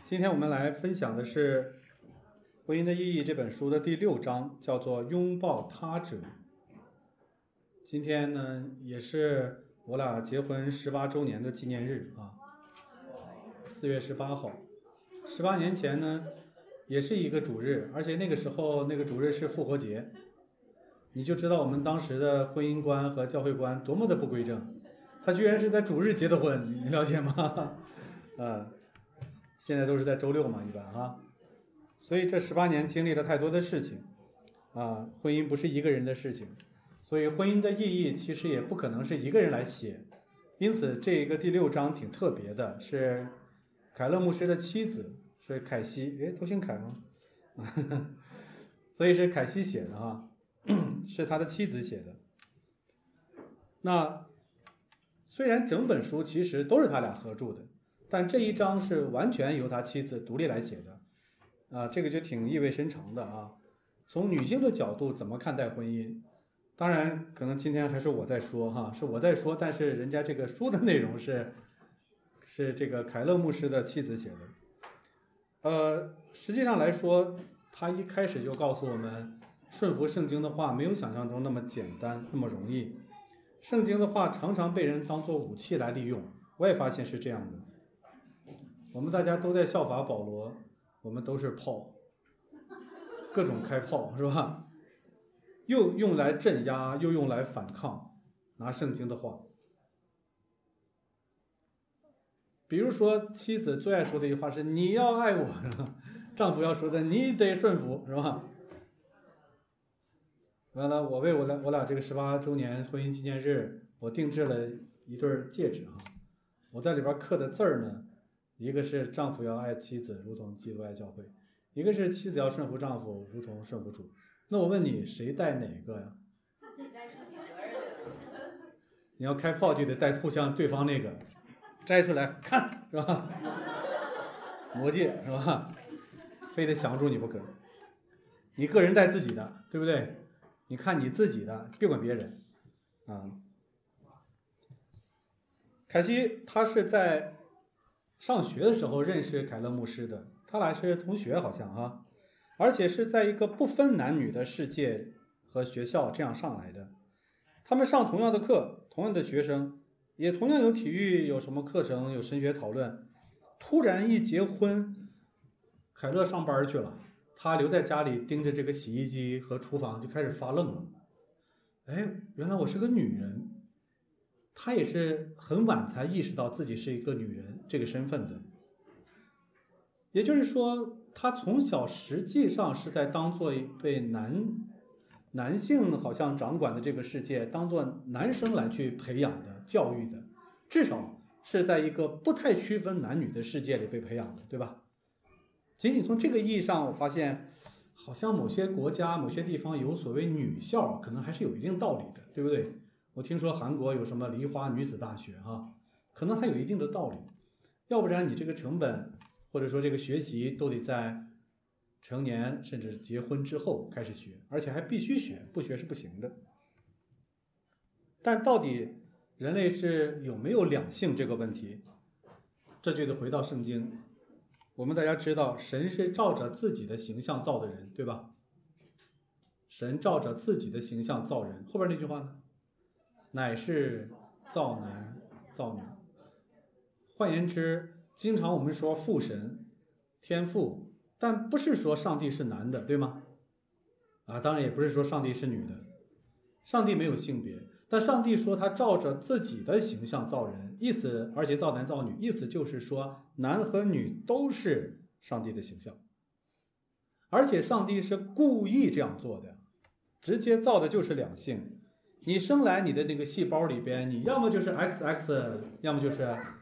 今天我们来分享的是《婚姻的意义》这本书的第6章，叫做拥抱他者。今天呢，也是我俩结婚18周年的纪念日啊，4月18号。18年前呢，也是一个主日，而且那个时候那个主日是复活节，你就知道我们当时的婚姻观和教会观多么的不规正。他居然是在主日结的婚，你了解吗？现在都是在周六嘛，一般啊。所以这18年经历了太多的事情啊，婚姻不是一个人的事情，所以婚姻的意义其实也不可能是一个人来写。因此这个第6章挺特别的，是凯勒牧师的妻子，是凯西，都姓凯吗？所以是凯西写的啊，是他的妻子写的。那虽然整本书其实都是他俩合著的，但这一章是完全由他妻子独立来写的，这个就挺意味深长的啊。从女性的角度怎么看待婚姻？当然，可能今天还是我在说哈，是我在说，但是人家这个书的内容是这个凯勒牧师的妻子写的。实际上来说，他一开始就告诉我们，顺服圣经的话没有想象中那么简单，那么容易。圣经的话常常被人当作武器来利用，我也发现是这样的。我们大家都在效法保罗，我们都是炮，各种开炮是吧？又用来镇压，又用来反抗，拿圣经的话。比如说妻子最爱说的一句话是你要爱我，是吧？丈夫要说的你得顺服，是吧？完了，我为我俩这个18周年婚姻纪念日，我定制了一对戒指啊。我在里边刻的字儿呢，一个是丈夫要爱妻子如同基督爱教会，一个是妻子要顺服丈夫如同顺服主。那我问你，谁带哪个呀？自己带自己的。你要开炮就得带互相对方那个，摘出来看是吧？魔戒是吧？非得降住你不可。你个人带自己的，对不对？你看你自己的，别管别人啊。凯西他是在上学的时候认识凯勒牧师的，他俩是同学好像啊，而且是在一个不分男女的世界和学校这样上来的。他们上同样的课，同样的学生，也同样有体育，有什么课程，有神学讨论。突然一结婚，凯勒上班去了，他留在家里盯着这个洗衣机和厨房，就开始发愣了。原来我是个女人。他也是很晚才意识到自己是一个女人这个身份的。也就是说，他从小实际上是在当做被男性好像掌管的这个世界，当做男生来去培养的、教育的，至少是在一个不太区分男女的世界里被培养的，对吧？仅仅从这个意义上，我发现好像某些国家、某些地方有所谓女校，可能还是有一定道理的，对不对？我听说韩国有什么梨花女子大学啊，可能还有一定的道理。要不然你这个成本或者说这个学习都得在成年甚至结婚之后开始学，而且还必须学，不学是不行的。但到底人类是有没有两性这个问题，这就得回到圣经。我们大家知道，神是照着自己的形象造的人，对吧？神照着自己的形象造人，后边那句话呢？乃是造男造女。换言之，经常我们说父神、天父，但不是说上帝是男的，对吗？当然也不是说上帝是女的，上帝没有性别，但上帝说他照着自己的形象造人，意思而且造男造女，意思就是说男和女都是上帝的形象，而且上帝是故意这样做的，直接造的就是两性。你生来你的那个细胞里边，你要么就是 XX， 要么就是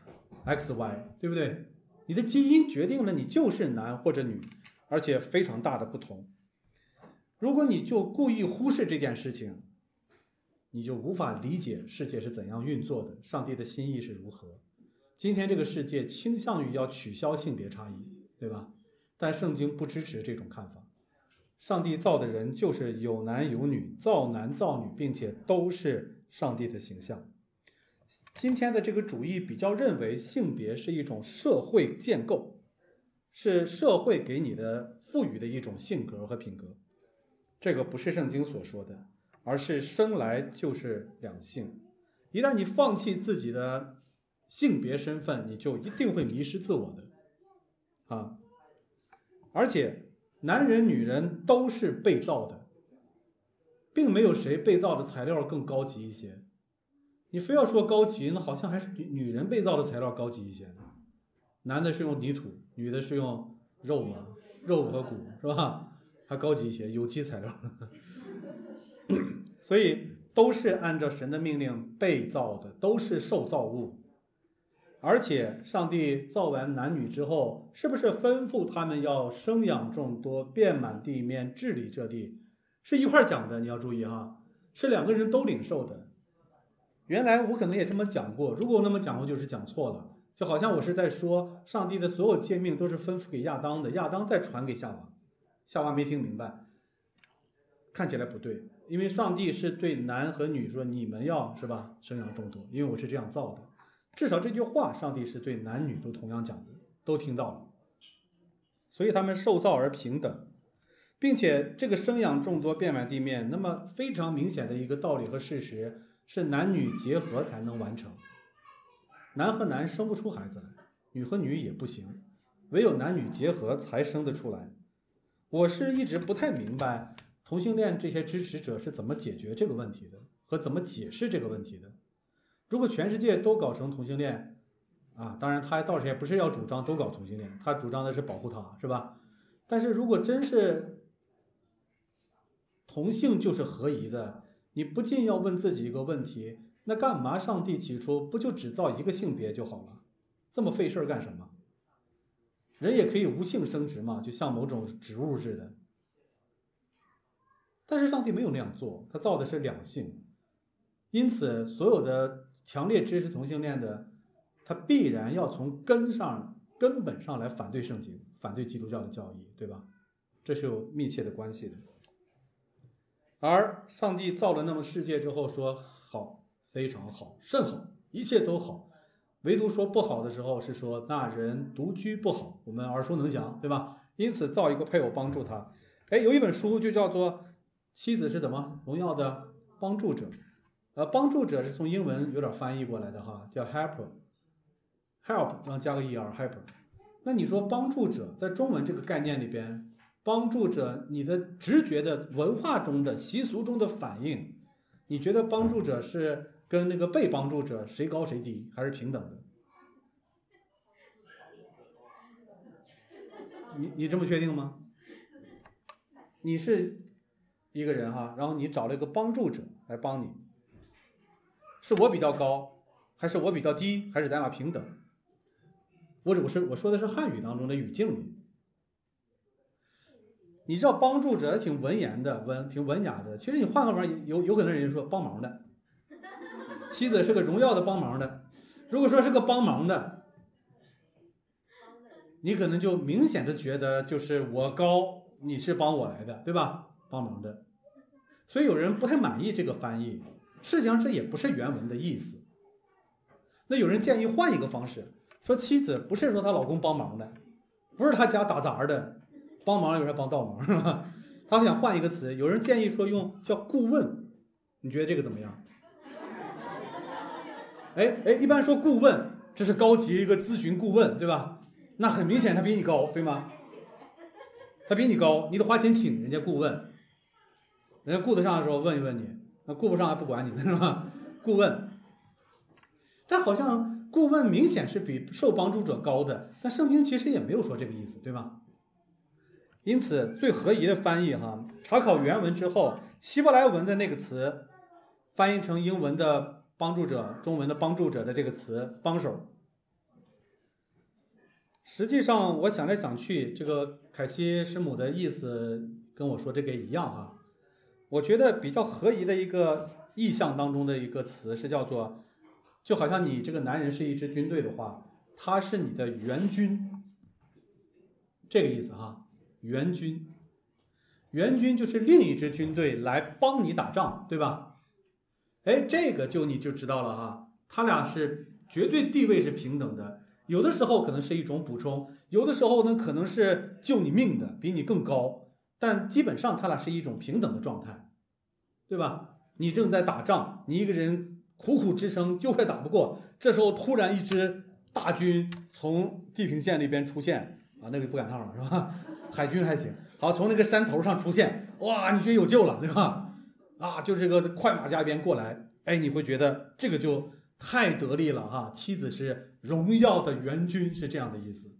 XY， 对不对？你的基因决定了你就是男或者女，而且非常大的不同。如果你就故意忽视这件事情，你就无法理解世界是怎样运作的，上帝的心意是如何。今天这个世界倾向于要取消性别差异，对吧？但圣经不支持这种看法。上帝造的人就是有男有女，造男造女，并且都是上帝的形象。今天的这个主义比较认为性别是一种社会建构， 是社会给你的赋予的一种性格和品格。这个不是圣经所说的，而是生来就是两性。一旦你放弃自己的性别身份，你就一定会迷失自我的啊！而且男人女人都是被造的，并没有谁被造的材料更高级一些。你非要说高级，那好像还是女人被造的材料高级一些呢。男的是用泥土，女的是用肉嘛，肉和骨是吧？还高级一些，有机材料。所以都是按照神的命令被造的，都是受造物。而且上帝造完男女之后，是不是吩咐他们要生养众多，遍满地面，治理这地？是一块讲的，你要注意哈，是两个人都领受的。原来我可能也这么讲过，如果我那么讲过，就是讲错了。就好像我是在说，上帝的所有诫命都是吩咐给亚当的，亚当再传给夏娃，夏娃没听明白，看起来不对。因为上帝是对男和女说，你们要是吧，生养众多，因为我是这样造的。至少这句话，上帝是对男女都同样讲的，都听到了。所以他们受造而平等，并且这个生养众多，遍满地面，那么非常明显的一个道理和事实是，男女结合才能完成。男和男生不出孩子来，女和女也不行，唯有男女结合才生得出来。我是一直不太明白同性恋这些支持者是怎么解决这个问题的，和怎么解释这个问题的。如果全世界都搞成同性恋啊，当然他倒是也不是要主张都搞同性恋，他主张的是保护他，是吧？但是如果真是同性就是合宜的，你不禁要问自己一个问题，那干嘛上帝起初不就只造一个性别就好了？这么费事儿干什么？人也可以无性生殖嘛，就像某种植物似的。但是上帝没有那样做，他造的是两性。因此所有的强烈支持同性恋的，他必然要从根本上来反对圣经，反对基督教的教义，对吧？这是有密切的关系的。而上帝造了那么世界之后说好，非常好，甚好，一切都好，唯独说不好的时候是说那人独居不好，我们耳熟能详，对吧？因此造一个配偶帮助他。有一本书就叫做妻子是怎么荣耀的帮助者。帮助者是从英文有点翻译过来的哈，叫 helper， help 然后加个 helper。那你说帮助者在中文这个概念里边，帮助者你的直觉的文化中的习俗中的反应，你觉得帮助者是跟那个被帮助者谁高谁低，还是平等的？你这么确定吗？你是一个人哈，然后你找了一个帮助者来帮你，是我比较高，还是我比较低，还是咱俩平等？我说的是汉语当中的语境里。你知道帮助者挺文言的，挺文雅的。其实你换个法，有可能人说帮忙的，妻子是个荣耀的帮忙的。如果说是个帮忙的，你可能就明显的觉得就是我高，你是帮我来的，对吧？帮忙的。所以有人不太满意这个翻译，实际上这也不是原文的意思。那有人建议换一个方式，说妻子不是说她老公帮忙的，不是她家打杂的，帮忙有人帮倒忙是吧？他想换一个词，有人建议说用叫顾问，你觉得这个怎么样？一般说顾问，这是高级一个咨询顾问，对吧？那很明显他比你高，对吗？他比你高，你得花钱请人家顾问，人家顾得上的时候问一问你，那顾不上还不管你呢，是吧？顾问，但好像顾问明显是比受帮助者高的，但圣经其实也没有说这个意思，对吧？因此最合宜的翻译查考原文之后，希伯来文的那个词翻译成英文的帮助者，中文的帮助者的这个词帮手。实际上我想来想去，这个凯西师母的意思跟我说这个一样我觉得比较合宜的一个意象当中的一个词是叫做，就好像你这个男人是一支军队的话，他是你的援军，这个意思援军，援军就是另一支军队来帮你打仗，对吧？这个你就知道了他俩是绝对地位是平等的， 有的时候可能是一种补充，有的时候呢可能是救你命的，比你更高，但基本上他俩是一种平等的状态，对吧？你正在打仗，你一个人苦苦支撑，就快打不过，这时候突然一支大军从地平线那边出现啊，那个不赶趟了是吧？海军还行，好，从那个山头上出现，哇，你觉得有救了，对吧？啊，就这个快马加鞭过来，哎，你会觉得这个就太得力了哈！妻子是荣耀的援军，是这样的意思。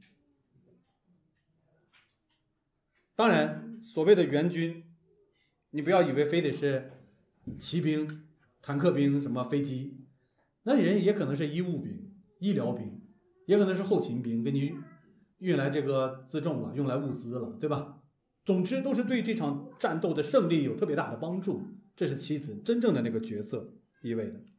当然，所谓的援军，你不要以为非得是骑兵、坦克兵、什么飞机，那人也可能是医务兵、医疗兵，也可能是后勤兵，给你运来这个辎重了，用来物资了，对吧？总之都是对这场战斗的胜利有特别大的帮助，这是妻子真正的那个角色意味的。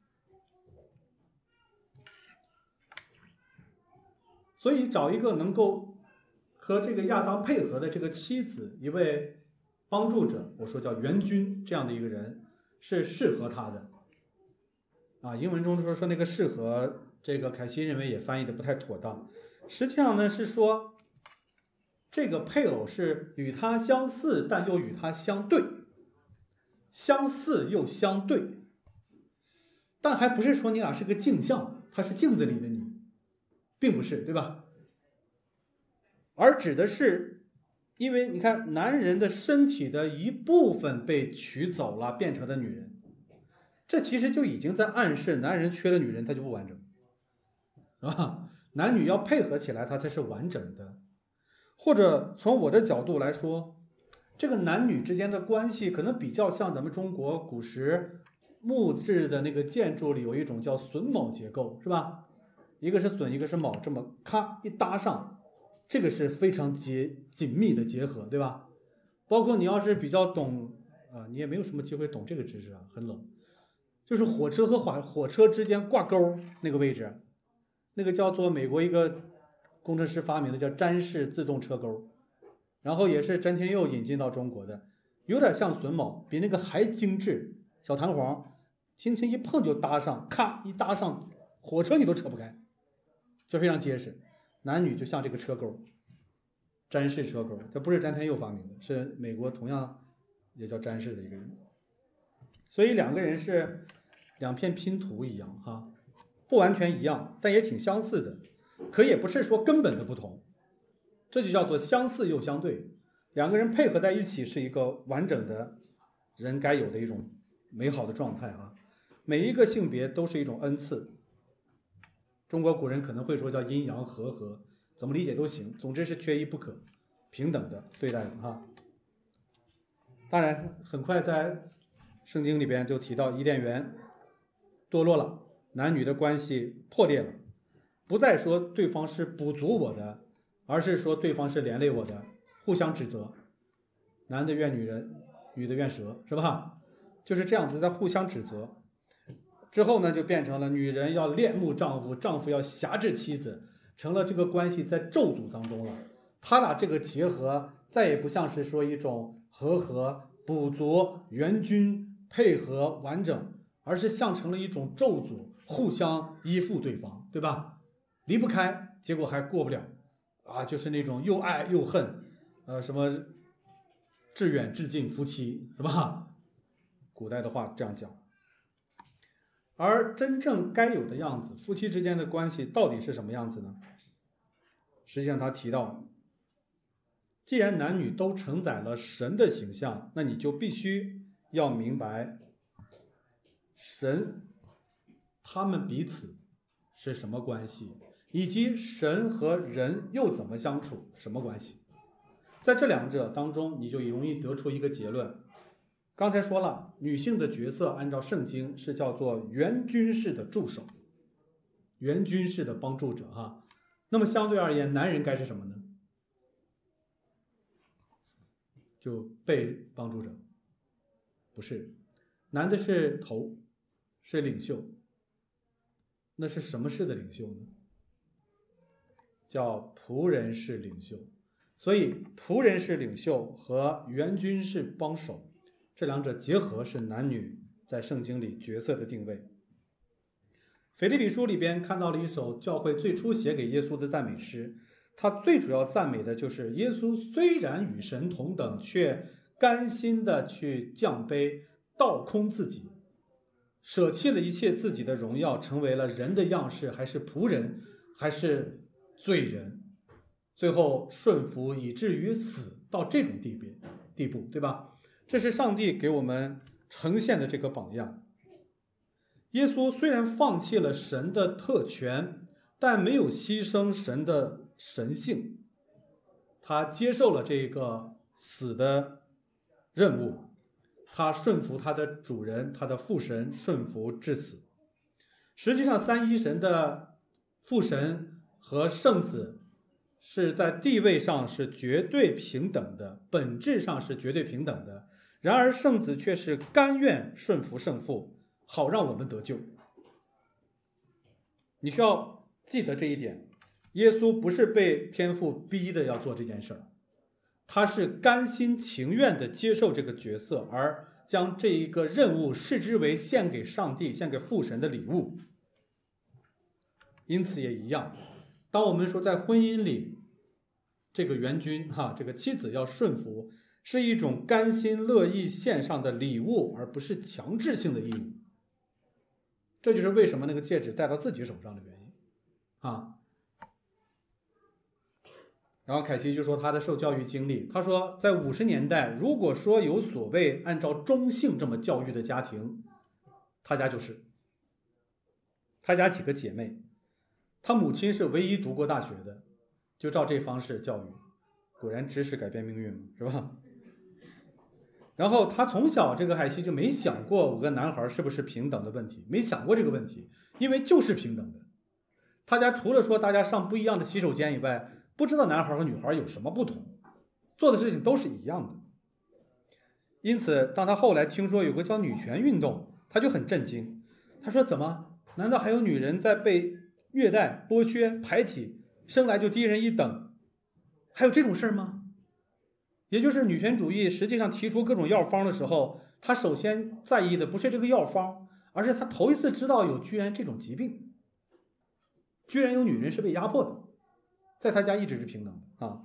所以找一个能够和这个亚当配合的这个妻子，一位帮助者，我说叫援军，这样的一个人是适合他的。啊，英文中说那个适合，这个凯西认为也翻译的不太妥当。实际上呢是说，这个配偶是与他相似，但又与他相对，相似又相对，但还不是说你俩是个镜像，他是镜子里的你，并不是，对吧？而指的是，因为你看，男人的身体的一部分被取走了，变成了女人，这其实就已经在暗示男人缺了女人，他就不完整，是吧？男女要配合起来，他才是完整的。或者从我的角度来说，这个男女之间的关系可能比较像咱们中国古时木质的那个建筑里有一种叫榫卯结构，是吧？一个是榫，一个是卯，这么咔一搭上，这个是非常紧密的结合，对吧？包括你要是比较懂你也没有什么机会懂这个知识啊，很冷。就是火车和火车之间挂钩那个位置，那个叫做美国一个工程师发明的，叫粘式自动车钩，然后也是詹天佑引进到中国的，有点像榫卯，比那个还精致，小弹簧，轻轻一碰就搭上，咔一搭上，火车你都扯不开，就非常结实。男女就像这个车钩，粘式车钩，这不是詹天佑发明的，是美国同样也叫粘式的一个人。所以两个人是两片拼图一样哈，不完全一样，但也挺相似的，可也不是说根本的不同，这就叫做相似又相对。两个人配合在一起是一个完整的人该有的一种美好的状态啊。每一个性别都是一种恩赐，中国古人可能会说叫阴阳和合，怎么理解都行，总之是缺一不可，平等的对待的哈。当然很快在圣经里边就提到伊甸园堕落了，男女的关系破裂了，不再说对方是补足我的，而是说对方是连累我的，互相指责，男的怨女人，女的怨蛇，是吧？就是这样子在互相指责。之后呢，就变成了女人要恋慕丈夫，丈夫要辖制妻子，成了这个关系在咒诅当中了。他俩这个结合再也不像是说一种和合、补足、援军、配合、完整，而是像成了一种咒诅，互相依附对方，对吧？离不开，结果还过不了啊，就是那种又爱又恨，什么至远至近夫妻，是吧？古代的话这样讲。而真正该有的样子，夫妻之间的关系到底是什么样子呢？实际上他提到，既然男女都承载了神的形象，那你就必须要明白神他们彼此是什么关系，以及神和人又怎么相处，什么关系。在这两者当中，你就容易得出一个结论。刚才说了，女性的角色按照圣经是叫做援军式的助手，援军式的帮助者哈。那么相对而言，男人该是什么呢？就被帮助者，不是，男的是头，是领袖。那是什么式的领袖呢？叫仆人式领袖。所以仆人式领袖和援军式帮手，这两者结合是男女在圣经里角色的定位。 腓立比书里边看到了一首教会最初写给耶稣的赞美诗，他最主要赞美的就是耶稣虽然与神同等，却甘心的去降卑，倒空自己，舍弃了一切自己的荣耀，成为了人的样式，还是仆人，还是罪人，最后顺服以至于死，到这种地步，对吧？这是上帝给我们呈现的这个榜样。耶稣虽然放弃了神的特权，但没有牺牲神的神性，他接受了这个死的任务，他顺服他的主人，他的父神，顺服至死。实际上，三一神的父神和圣子是在地位上是绝对平等的，本质上是绝对平等的。然而，圣子却是甘愿顺服圣父，好让我们得救。你需要记得这一点，耶稣不是被天父逼的要做这件事儿，他是甘心情愿的接受这个角色，而将这一个任务视之为献给上帝、献给父神的礼物。因此也一样，当我们说在婚姻里，这个元君这个妻子要顺服，是一种甘心乐意献上的礼物，而不是强制性的义务。这就是为什么那个戒指戴到自己手上的原因然后凯西就说他的受教育经历，他说在50年代，如果说有所谓按照中性这么教育的家庭，他家就是。他家几个姐妹，他母亲是唯一读过大学的，就照这方式教育，果然知识改变命运嘛，是吧？然后他从小，这个海西就没想过5个男孩是不是平等的问题，没想过这个问题，因为就是平等的。他家除了说大家上不一样的洗手间以外，不知道男孩和女孩有什么不同，做的事情都是一样的。因此，当他后来听说有个叫女权运动，他就很震惊。他说：“怎么？难道还有女人在被虐待、剥削、排挤，生来就低人一等？还有这种事儿吗？”也就是女权主义实际上提出各种药方的时候，他首先在意的不是这个药方，而是他头一次知道居然这种疾病，居然有女人是被压迫的，在他家一直是平等的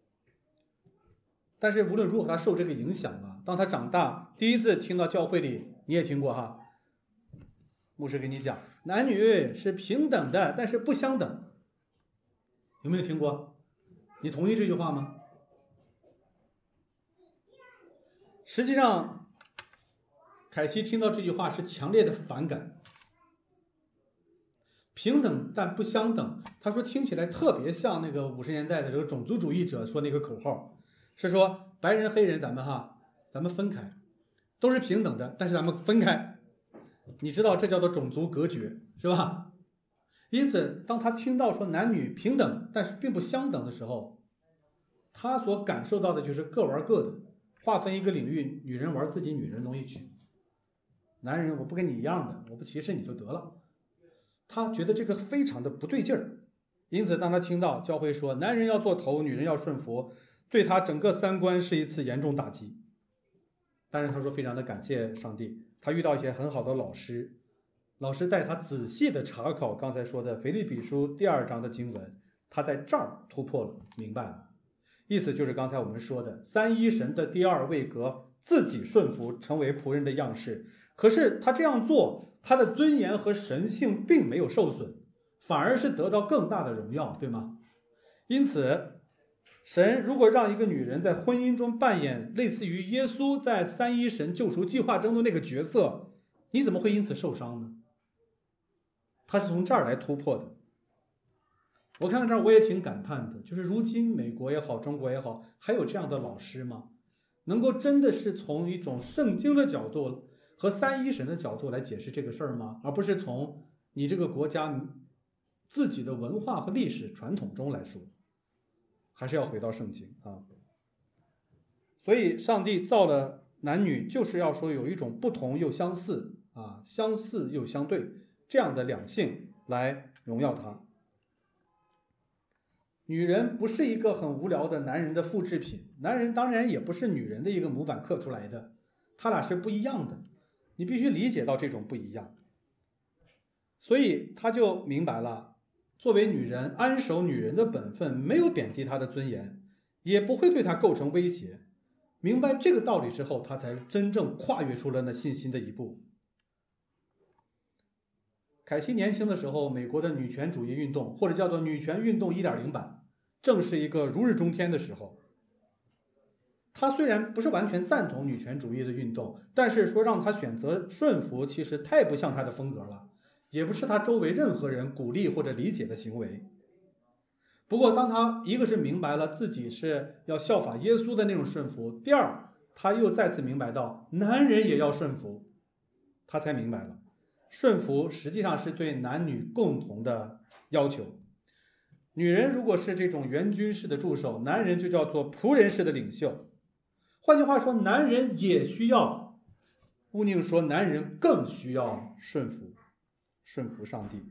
但是无论如何，他受这个影响了。当他长大，第一次听到教会里，你也听过牧师给你讲男女是平等的，但是不相等，有没有听过？你同意这句话吗？实际上，凯西听到这句话是强烈的反感。平等但不相等，他说听起来特别像那个50年代的这个种族主义者说那个口号，是说白人黑人咱们分开，都是平等的，但是咱们分开。你知道这叫做种族隔绝，是吧？因此，当他听到说男女平等但是并不相等的时候，他所感受到的就是各玩各的。划分一个领域，女人玩自己女人的东西去，男人我不跟你一样的，我不歧视你就得了。他觉得这个非常的不对劲儿，因此当他听到教会说男人要做头，女人要顺服，对他整个三观是一次严重打击。但是他说非常的感谢上帝，他遇到一些很好的老师带他仔细的查考刚才说的腓立比书第2章的经文，他在这儿突破了，明白了。意思就是刚才我们说的三一神的第2位格，自己顺服成为仆人的样式，可是他这样做，他的尊严和神性并没有受损，反而是得到更大的荣耀，对吗？因此神如果让一个女人在婚姻中扮演类似于耶稣在三一神救赎计划中的那个角色，你怎么会因此受伤呢？他是从这儿来突破的。我看到这儿我也挺感叹的，就是如今美国也好，中国也好，还有这样的老师吗？能够真的是从一种圣经的角度和三一神的角度来解释这个事儿吗？而不是从你这个国家自己的文化和历史传统中来说，还是要回到圣经所以上帝造了男女，就是要说有一种不同又相似相似又相对这样的两性来荣耀他。女人不是一个很无聊的男人的复制品，男人当然也不是女人的一个模板刻出来的，他俩是不一样的，你必须理解到这种不一样。 所以他就明白了，作为女人，安守女人的本分没有贬低她的尊严，也不会对她构成威胁。明白这个道理之后，他才真正跨越出了那信心的一步。凯西年轻的时候，美国的女权主义运动，或者叫做女权运动 1.0 版，正是一个如日中天的时候。他虽然不是完全赞同女权主义的运动，但是说让他选择顺服，其实太不像他的风格了，也不是他周围任何人鼓励或者理解的行为。不过当他一个是明白了自己是要效法耶稣的那种顺服，第二他又再次明白到男人也要顺服，他才明白了顺服实际上是对男女共同的要求。女人如果是这种元军式的助手，男人就叫做仆人式的领袖。换句话说，男人也需要，乌宁说男人更需要顺服上帝。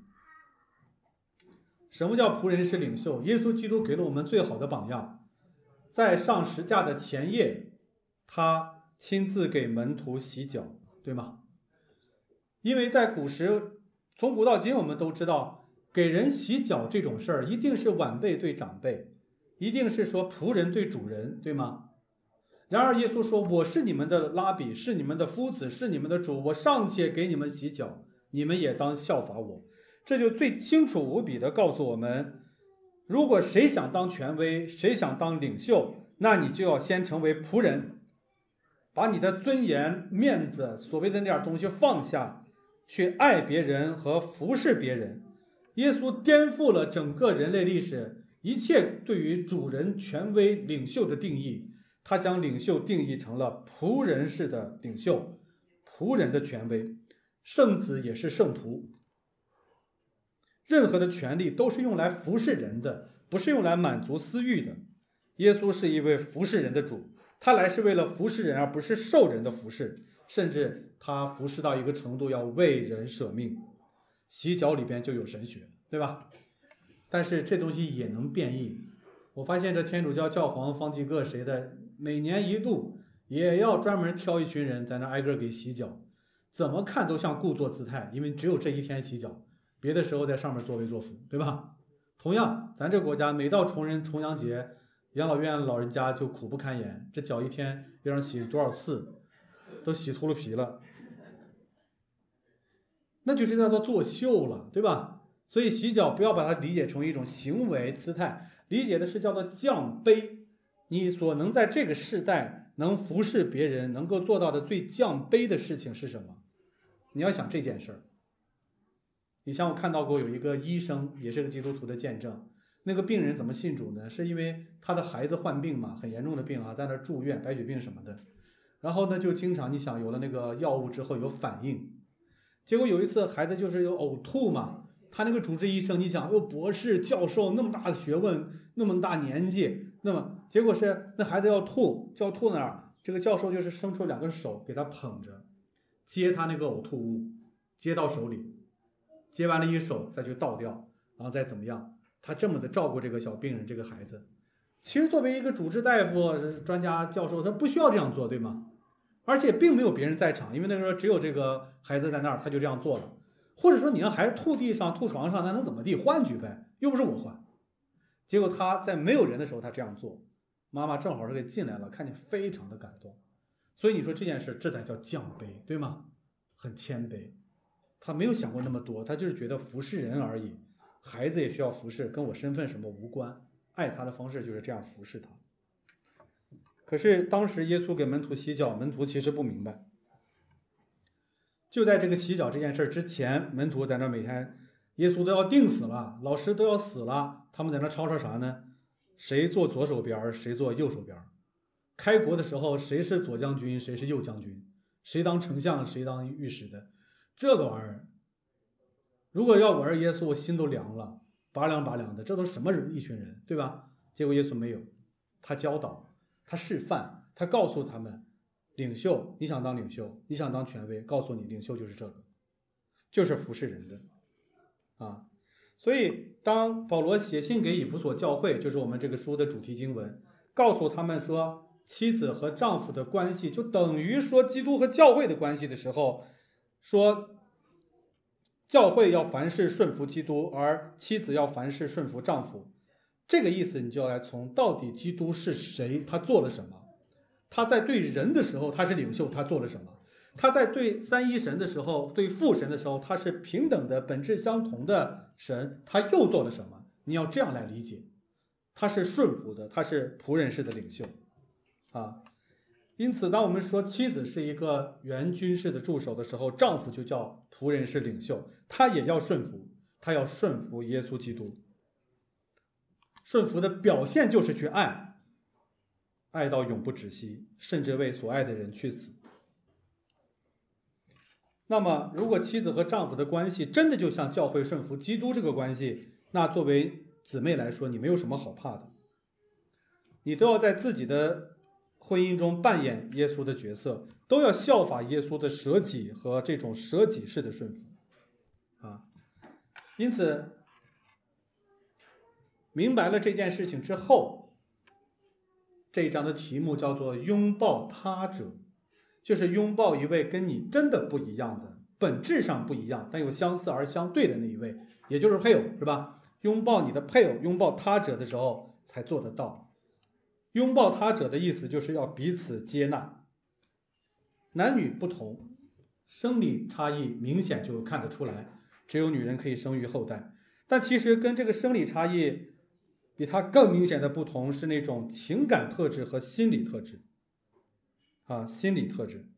什么叫仆人式领袖？耶稣基督给了我们最好的榜样，在上十架的前夜，他亲自给门徒洗脚，对吗？因为在古时，从古到今，我们都知道，给人洗脚这种事儿，一定是晚辈对长辈，一定是说仆人对主人，对吗？然而耶稣说，我是你们的拉比，是你们的夫子，是你们的主，我尚且给你们洗脚，你们也当效法我。这就最清楚无比地告诉我们，如果谁想当权威，谁想当领袖，那你就要先成为仆人，把你的尊严、面子，所谓的那点东西放下，去爱别人和服侍别人。耶稣颠覆了整个人类历史一切对于主人、权威、领袖的定义，他将领袖定义成了仆人式的领袖，仆人的权威。圣子也是圣仆，任何的权利都是用来服侍人的，不是用来满足私欲的。耶稣是一位服侍人的主，他来是为了服侍人，而不是受人的服侍，甚至他服侍到一个程度，要为人舍命。洗脚里边就有神学，对吧？但是这东西也能变异。我发现这天主教教皇方济各谁的，每年一度也要专门挑一群人在那挨个给洗脚，怎么看都像故作姿态，因为只有这一天洗脚，别的时候在上面作威作福，对吧？同样，咱这国家每到重阳节，养老院老人家就苦不堪言，这脚一天要让洗多少次，都洗秃噜皮了，那就是叫做作秀了，对吧？所以洗脚不要把它理解成一种行为姿态，理解的是叫做降卑。你所能在这个世代能服侍别人，能够做到的最降卑的事情是什么？你要想这件事儿。你像我看到过有一个医生，也是个基督徒的见证，那个病人怎么信主呢？是因为他的孩子患病嘛，很严重的病啊，在那住院，白血病什么的。然后呢，就经常你想有了那个药物之后有反应，结果有一次孩子就是有呕吐嘛，他那个主治医生，你想又博士教授那么大的学问，那么大年纪，那么结果是那孩子要吐，就要吐哪儿？这个教授就是伸出2个手给他捧着，接他那个呕吐物，接到手里，接完了一手再去倒掉，然后再怎么样，他这么的照顾这个小病人，这个孩子。其实作为一个主治大夫、专家、教授，他不需要这样做，对吗？而且并没有别人在场，因为那个时候只有这个孩子在那儿，他就这样做了。或者说你让孩子吐地上、吐床上，那能怎么地？换举呗，又不是我换。结果他在没有人的时候他这样做，妈妈正好是给进来了，看见非常的感动。所以你说这件事，这才叫降卑，对吗？很谦卑，他没有想过那么多，他就是觉得服侍人而已。孩子也需要服侍，跟我身份什么无关，爱他的方式就是这样服侍他。可是当时耶稣给门徒洗脚，门徒其实不明白。就在这个洗脚这件事之前，门徒在那每天，耶稣都要定死了，老师都要死了，他们在那吵吵啥呢？谁坐左手边，谁坐右手边？开国的时候，谁是左将军，谁是右将军？谁当丞相，谁当御史的？这个玩意儿，如果要我是耶稣，我心都凉了，拔凉拔凉的。这都什么一群人，对吧？结果耶稣没有，他教导，他示范，他告诉他们，领袖，你想当领袖，你想当权威，告诉你，领袖就是这个，就是服侍人的啊。所以当保罗写信给以弗所教会，就是我们这个书的主题经文，告诉他们说妻子和丈夫的关系就等于说基督和教会的关系的时候，说教会要凡事顺服基督，而妻子要凡事顺服丈夫。这个意思你就要来从到底基督是谁，他做了什么？他在对人的时候他是领袖，他做了什么？他在对三一神的时候，对父神的时候，他是平等的本质相同的神，他又做了什么？你要这样来理解，他是顺服的，他是仆人式的领袖啊。因此当我们说妻子是一个原军事的助手的时候，丈夫就叫仆人式领袖，他也要顺服，他要顺服耶稣基督。顺服的表现就是去爱，爱到永不止息，甚至为所爱的人去死。那么如果妻子和丈夫的关系真的就像教会顺服基督这个关系，那作为姊妹来说，你没有什么好怕的，你都要在自己的婚姻中扮演耶稣的角色，都要效法耶稣的舍己和这种舍己式的顺服啊。因此明白了这件事情之后，这一章的题目叫做拥抱他者，就是拥抱一位跟你真的不一样的，本质上不一样但又相似而相对的那一位，也就是配偶，是吧？拥抱你的配偶，拥抱他者的时候才做得到。拥抱他者的意思就是要彼此接纳，男女不同，生理差异明显就看得出来，只有女人可以生育后代，但其实跟这个生理差异比它更明显的不同是那种情感特质和心理特质啊，心理特质。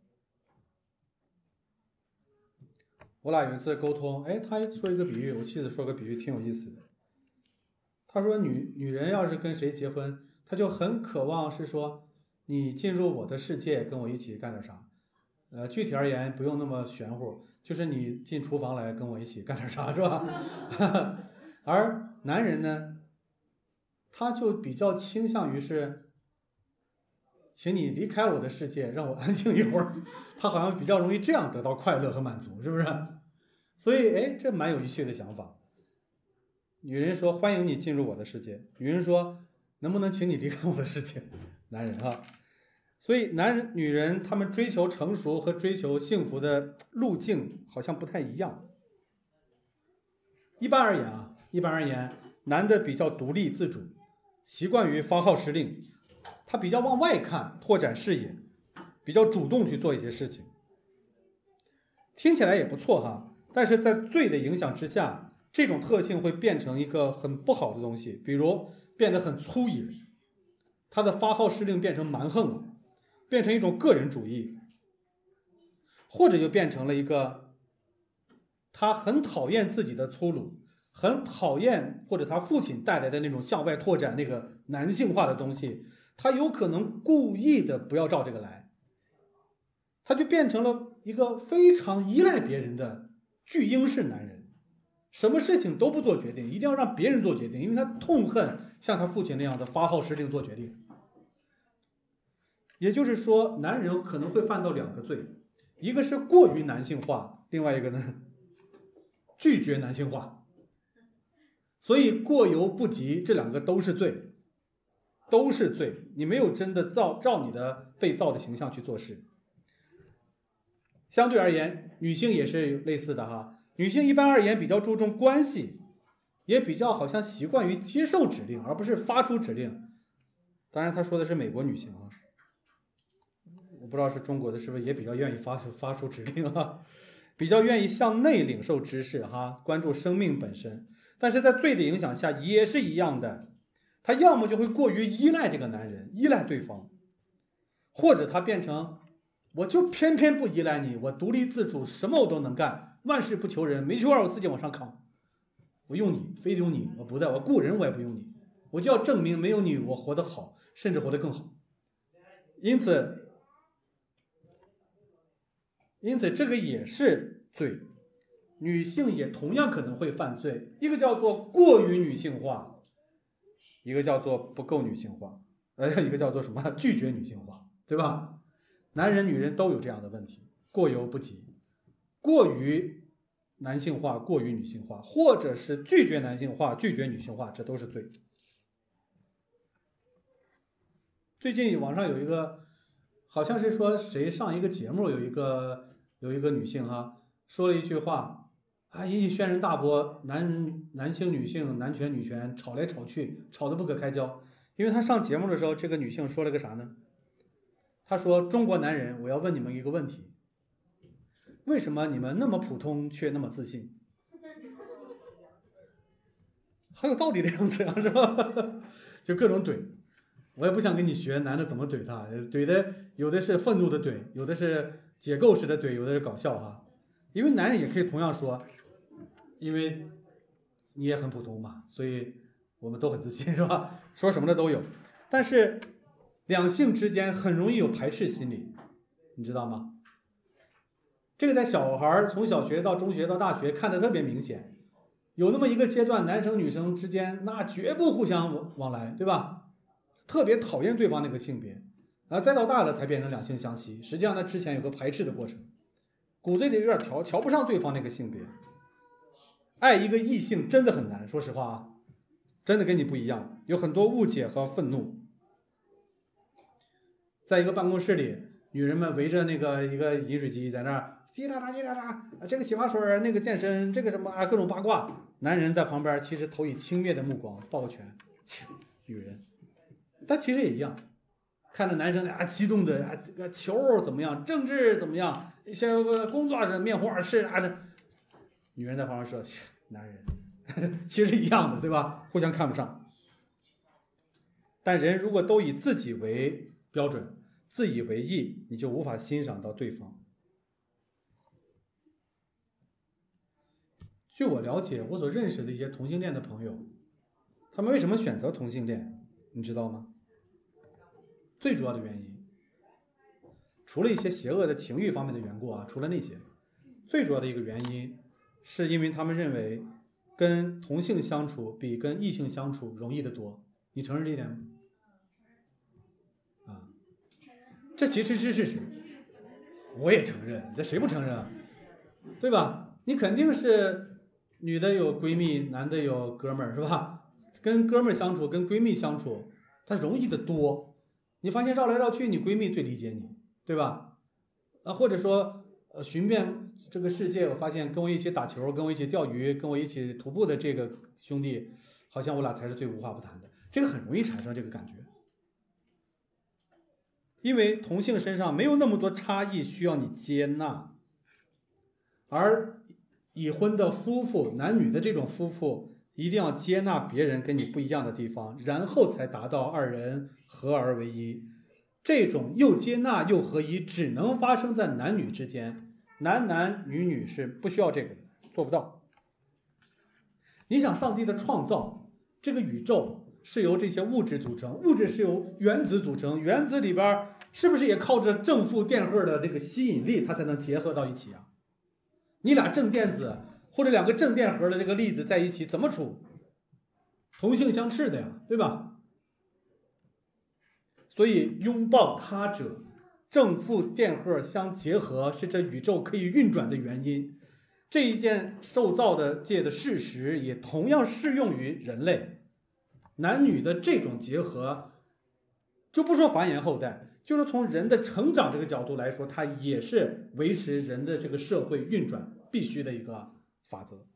我俩有一次沟通，他说一个比喻，我妻子说个比喻挺有意思的。他说女人要是跟谁结婚，她就很渴望是说你进入我的世界，跟我一起干点啥。具体而言不用那么玄乎，就是你进厨房来跟我一起干点啥，是吧？而男人呢，他就比较倾向于是，请你离开我的世界，让我安静一会儿。他好像比较容易这样得到快乐和满足，是不是？所以，这蛮有趣的想法。女人说欢迎你进入我的世界，女人说能不能请你离开我的世界？男人啊，所以男人、女人他们追求成熟和追求幸福的路径好像不太一样。一般而言，男的比较独立自主，习惯于发号施令，他比较往外看，拓展视野，比较主动去做一些事情。听起来也不错哈，但是在罪的影响之下，这种特性会变成一个很不好的东西，比如变得很粗野，他的发号施令变成蛮横了，变成一种个人主义，或者就变成了一个他很讨厌自己的粗鲁，很讨厌或者他父亲带来的那种向外拓展那个男性化的东西，他有可能故意的不要照这个来，他就变成了一个非常依赖别人的巨婴式男人，什么事情都不做决定，一定要让别人做决定，因为他痛恨像他父亲那样的发号施令做决定。也就是说，男人可能会犯到两个罪，一个是过于男性化，另外一个呢，拒绝男性化。所以过犹不及，这两个都是罪，都是罪。你没有真的照你的被造的形象去做事。相对而言，女性也是类似的哈。女性一般而言比较注重关系，也比较好像习惯于接受指令，而不是发出指令。当然，他说的是美国女性啊，我不知道是中国的，是不是也比较愿意发出指令啊？比较愿意向内领受知识哈，关注生命本身。但是在罪的影响下也是一样的，他要么就会过于依赖这个男人，依赖对方，或者他变成我就偏偏不依赖你，我独立自主，什么我都能干，万事不求人，没求二我自己往上扛，我用你，非有你我不在，我雇人我也不用你，我就要证明没有你我活得好，甚至活得更好。因此这个也是罪，女性也同样可能会犯罪，一个叫做过于女性化，一个叫做不够女性化，一个叫做什么拒绝女性化，对吧？男人女人都有这样的问题，过犹不及，过于男性化，过于女性化，或者是拒绝男性化，拒绝女性化，这都是罪。最近网上有一个，好像是说谁上一个节目，有一个女性哈，说了一句话， 啊，引起轩然大波，男性、女性、男权、女权吵来吵去，吵得不可开交。因为他上节目的时候，这个女性说了个啥呢？她说：“中国男人，我要问你们一个问题，为什么你们那么普通却那么自信？”很有道理的样子呀，是吧？就各种怼。我也不想跟你学男的怎么怼他，怼的有的是愤怒的怼，有的是解构式的怼，有的是搞笑哈。因为男人也可以同样说，因为你也很普通嘛，所以我们都很自信，是吧？说什么的都有。但是两性之间很容易有排斥心理，你知道吗？这个在小孩从小学到中学到大学看得特别明显。有那么一个阶段，男生女生之间那绝不互相往来，对吧？特别讨厌对方那个性别，然后再到大了才变成两性相吸。实际上，他之前有个排斥的过程，骨子里有点瞧不上对方那个性别。爱一个异性真的很难，说实话啊，真的跟你不一样，有很多误解和愤怒。在一个办公室里，女人们围着那个一个饮水机在那儿叽喳喳叽喳喳，这个洗发水，那个健身，这个什么啊，各种八卦。男人在旁边其实投以轻蔑的目光，抱个拳，女人。但其实也一样，看着男生啊激动的啊，这个球怎么样，政治怎么样，一些工作是面红耳赤啊，这女人在旁边说，男人其实一样的，对吧？互相看不上。但人如果都以自己为标准，自以为意，你就无法欣赏到对方。据我了解，我所认识的一些同性恋的朋友，他们为什么选择同性恋，你知道吗？最主要的原因，除了一些邪恶的情欲方面的缘故啊，除了那些，最主要的一个原因，是因为他们认为跟同性相处比跟异性相处容易得多。你承认这一点吗？啊，这其实是事实，我也承认，这谁不承认啊？对吧？你肯定是女的有闺蜜，男的有哥们儿，是吧？跟哥们儿相处，跟闺蜜相处，它容易得多。你发现绕来绕去，你闺蜜最理解你，对吧？或者说，寻遍这个世界，我发现跟我一起打球、跟我一起钓鱼、跟我一起徒步的这个兄弟，好像我俩才是最无话不谈的。这个很容易产生这个感觉，因为同性身上没有那么多差异需要你接纳，而已婚的夫妇，男女的这种夫妇，一定要接纳别人跟你不一样的地方，然后才达到二人合而为一。这种又接纳又合一，只能发生在男女之间，男男女女是不需要这个的，做不到。你想，上帝的创造，这个宇宙是由这些物质组成，物质是由原子组成，原子里边是不是也靠着正负电荷的这个吸引力，它才能结合到一起啊？你俩正电子或者两个正电荷的这个粒子在一起怎么处？同性相斥的呀，对吧？所以拥抱他者，正负电荷相结合是这宇宙可以运转的原因。这一件受造的界的事实也同样适用于人类。男女的这种结合，就不说繁衍后代，就是从人的成长这个角度来说，它也是维持人的这个社会运转必须的一个法则。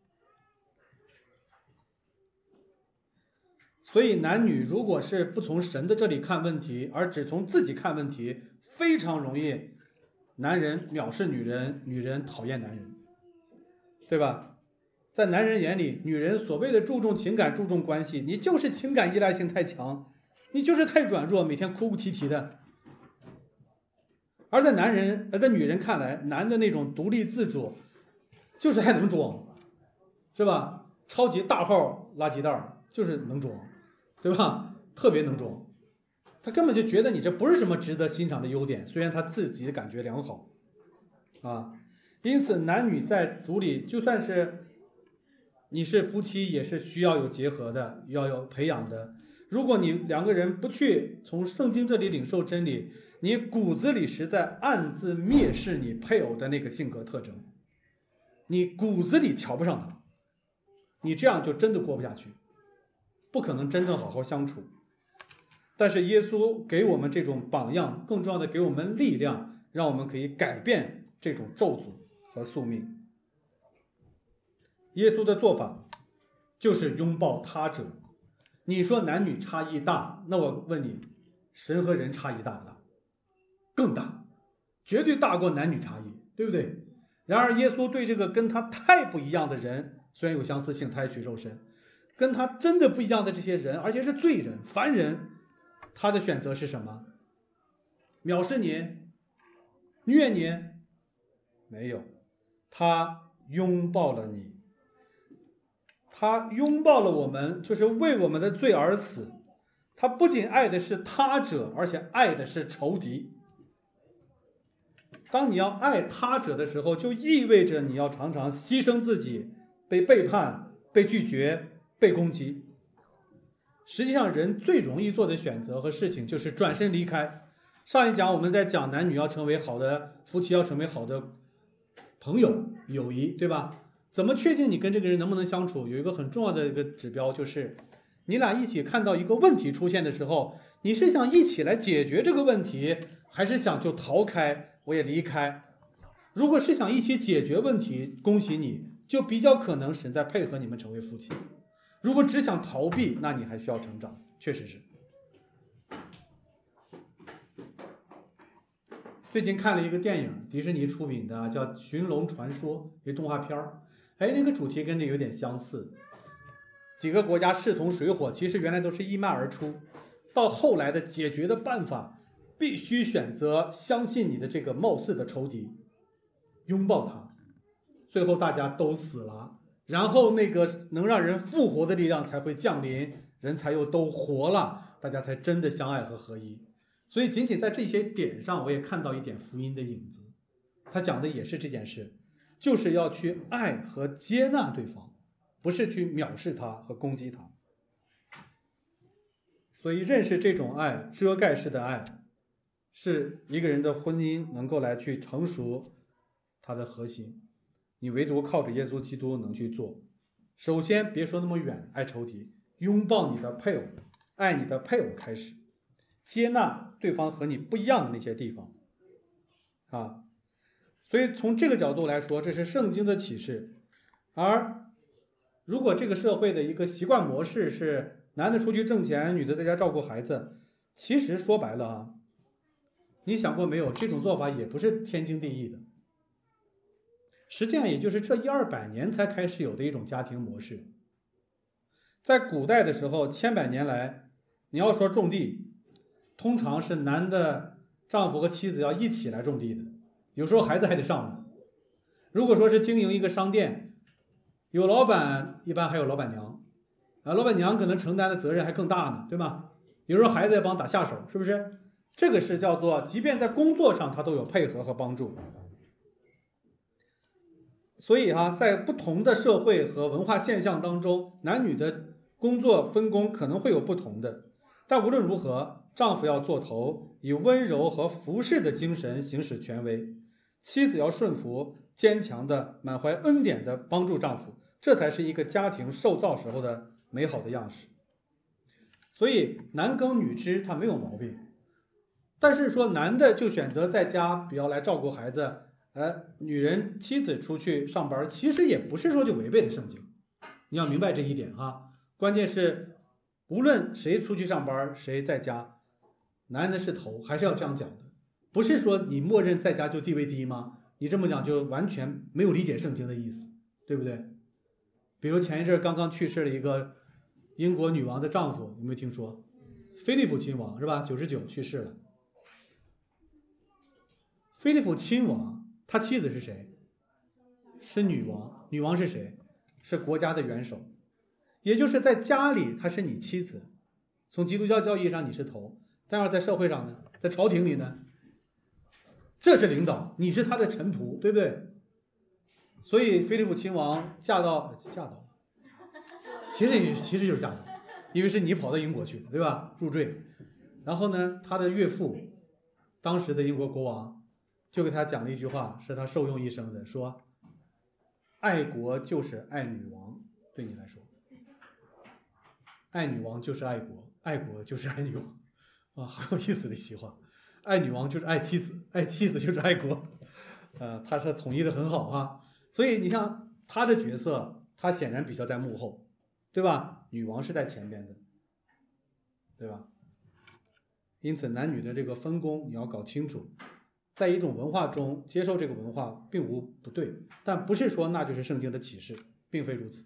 所以男女如果是不从神的这里看问题，而只从自己看问题，非常容易男人藐视女人，女人讨厌男人，对吧？在男人眼里，女人所谓的注重情感、注重关系，你就是情感依赖性太强，你就是太软弱，每天哭哭啼啼的。而在女人看来，男的那种独立自主，就是还能装，是吧？超级大号垃圾袋就是能装，对吧？特别能装，他根本就觉得你这不是什么值得欣赏的优点，虽然他自己感觉良好，啊，因此男女在主里，就算是你是夫妻，也是需要有结合的，要有培养的。如果你两个人不去从圣经这里领受真理，你骨子里是在暗自蔑视你配偶的那个性格特征，你骨子里瞧不上他，你这样就真的过不下去，不可能真正好好相处。但是耶稣给我们这种榜样，更重要的给我们力量，让我们可以改变这种咒诅和宿命。 耶稣的做法就是拥抱他者。你说男女差异大，那我问你，神和人差异大不大？更大，绝对大过男女差异，对不对？然而耶稣对这个跟他太不一样的人，虽然有相似性，他也取肉身，跟他真的不一样的这些人，而且是罪人、凡人，他的选择是什么？藐视你、虐你？没有，他拥抱了你，他拥抱了我们，就是为我们的罪而死。他不仅爱的是他者，而且爱的是仇敌。当你要爱他者的时候，就意味着你要常常牺牲自己，被背叛、被拒绝、被攻击。实际上，人最容易做的选择和事情就是转身离开。上一讲我们在讲男女要成为好的夫妻，要成为好的朋友、友谊，对吧？怎么确定你跟这个人能不能相处？有一个很重要的一个指标，就是你俩一起看到一个问题出现的时候，你是想一起来解决这个问题，还是想就逃开，我也离开？如果是想一起解决问题，恭喜你，就比较可能神在配合你们成为夫妻。如果只想逃避，那你还需要成长，确实是。最近看了一个电影，迪士尼出品的，叫《寻龙传说》，一个动画片儿。那个主题跟这有点相似。几个国家势同水火，其实原来都是一脉而出，到后来的解决的办法，必须选择相信你的这个貌似的仇敌，拥抱他，最后大家都死了，然后那个能让人复活的力量才会降临，人才又都活了，大家才真的相爱和合一。所以仅仅在这些点上，我也看到一点福音的影子。他讲的也是这件事，就是要去爱和接纳对方，不是去藐视他和攻击他。所以认识这种爱，遮盖式的爱，是一个人的婚姻能够来去成熟它的核心。你唯独靠着耶稣基督能去做。首先别说那么远，爱仇敌，拥抱你的配偶，爱你的配偶开始，接纳对方和你不一样的那些地方啊。所以从这个角度来说，这是圣经的启示。而如果这个社会的一个习惯模式是男的出去挣钱，女的在家照顾孩子，其实说白了啊，你想过没有，这种做法也不是天经地义的。实际上也就是这100-200年才开始有的一种家庭模式。在古代的时候，千百年来，你要说种地，通常是男的丈夫和妻子要一起来种地的，有时候孩子还得上呢。如果说是经营一个商店，有老板，一般还有老板娘啊，老板娘可能承担的责任还更大呢，对吧？有时候孩子也帮打下手，是不是？这个是叫做，即便在工作上他都有配合和帮助。所以在不同的社会和文化现象当中，男女的工作分工可能会有不同的，但无论如何，丈夫要做头，以温柔和服侍的精神行使权威，妻子要顺服，坚强的、满怀恩典的帮助丈夫，这才是一个家庭受造时候的美好的样式。所以男耕女织他没有毛病，但是说男的就选择在家比较来照顾孩子，女人妻子出去上班，其实也不是说就违背了圣经，你要明白这一点哈。关键是无论谁出去上班，谁在家，男的是头，还是要这样讲的。不是说你默认在家就地位低吗？你这么讲就完全没有理解圣经的意思，对不对？比如前一阵刚刚去世了一个英国女王的丈夫，有没有听说？菲利普亲王是吧？99去世了。菲利普亲王他妻子是谁？是女王。女王是谁？是国家的元首。也就是在家里她是你妻子，从基督教教义上你是头，但是在社会上呢，在朝廷里呢，这是领导，你是他的臣仆，对不对？所以菲利普亲王嫁到，其实就是嫁到，因为是你跑到英国去的，对吧？入赘。然后呢，他的岳父，当时的英国国王，就给他讲了一句话，是他受用一生的，说爱国就是爱女王，对你来说，爱女王就是爱国，爱国就是爱女王，好有意思的一句话。爱女王就是爱妻子，爱妻子就是爱国，他是统一的很好哈。所以你像他的角色， 他显然比较在幕后，对吧？女王是在前边的，对吧？因此男女的这个分工你要搞清楚，在一种文化中接受这个文化并无不对，但不是说那就是圣经的启示，并非如此。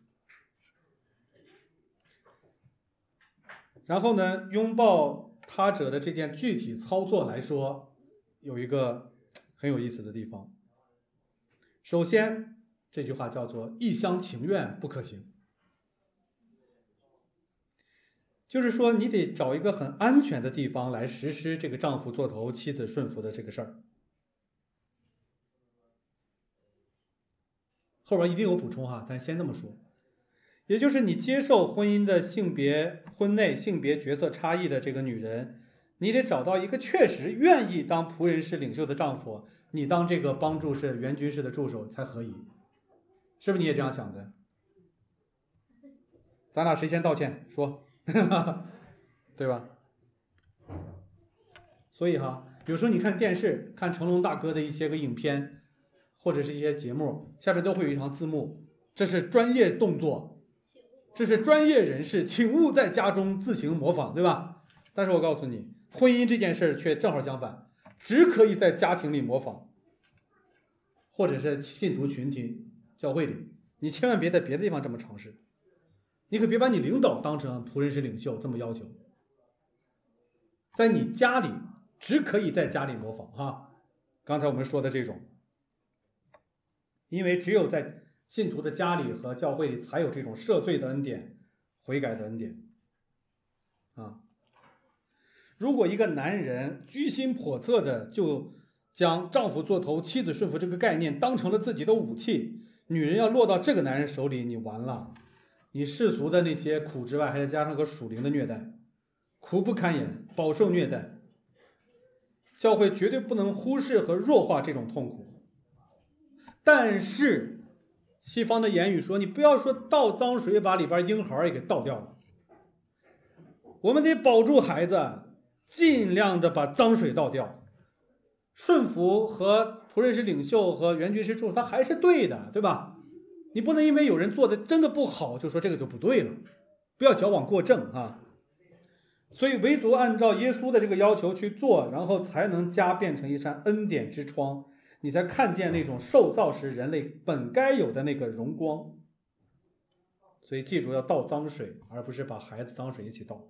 然后呢，拥抱他者的这件具体操作来说，有一个很有意思的地方。首先，这句话叫做一厢情愿不可行，就是说你得找一个很安全的地方来实施这个丈夫做头妻子顺服的这个事儿。后边一定有补充哈，但先这么说，也就是你接受婚姻的婚内性别角色差异的这个女人，你得找到一个确实愿意当仆人式领袖的丈夫，你当这个帮助式援军式的助手才合宜，是不是你也这样想的？咱俩谁先道歉说，对吧？所以哈，有时候你看电视，看成龙大哥的一些个影片，或者是一些节目，下面都会有一行字幕，这是专业动作，这是专业人士，请勿在家中自行模仿，对吧？但是我告诉你，婚姻这件事却正好相反，只可以在家庭里模仿，或者是信徒群体、教会里，你千万别在别的地方这么尝试。你可别把你领导当成仆人式领袖这么要求，在你家里只可以在家里模仿哈。刚才我们说的这种，因为只有在信徒的家里和教会里才有这种赦罪的恩典、悔改的恩典啊。如果一个男人居心叵测的就将丈夫做头、妻子顺服这个概念当成了自己的武器，女人要落到这个男人手里，你完了。你世俗的那些苦之外，还要加上个属灵的虐待，苦不堪言，饱受虐待。教会绝对不能忽视和弱化这种痛苦。但是西方的言语说，你不要说倒脏水把里边婴孩也给倒掉了，我们得保住孩子，尽量的把脏水倒掉。顺服和仆人式领袖和援军式助手，他还是对的，对吧？你不能因为有人做的真的不好，就说这个就不对了，不要矫枉过正啊。所以唯独按照耶稣的这个要求去做，然后才能家变成一扇恩典之窗，你才看见那种受造时人类本该有的那个荣光。所以记住要倒脏水，而不是把孩子脏水一起倒。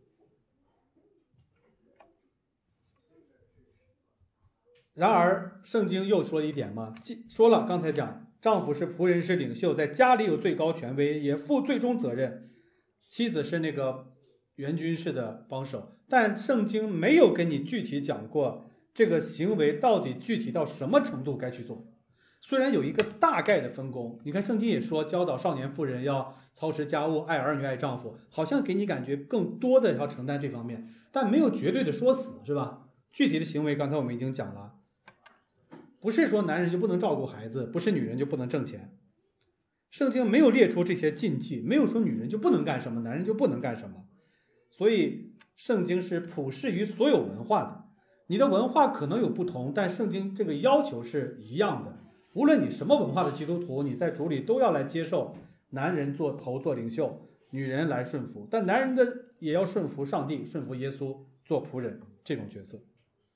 然而圣经又说一点嘛，说了刚才讲丈夫是仆人是领袖，在家里有最高权威，也负最终责任，妻子是那个援军式的帮手，但圣经没有跟你具体讲过这个行为到底具体到什么程度该去做。虽然有一个大概的分工，你看圣经也说教导少年妇人要操持家务，爱儿女爱丈夫，好像给你感觉更多的要承担这方面，但没有绝对的说死，是吧？具体的行为刚才我们已经讲了，不是说男人就不能照顾孩子，不是女人就不能挣钱。圣经没有列出这些禁忌，没有说女人就不能干什么，男人就不能干什么。所以圣经是普适于所有文化的，你的文化可能有不同，但圣经这个要求是一样的。无论你什么文化的基督徒，你在主里都要来接受男人做头做领袖，女人来顺服，但男人的也要顺服上帝，顺服耶稣，做仆人这种角色。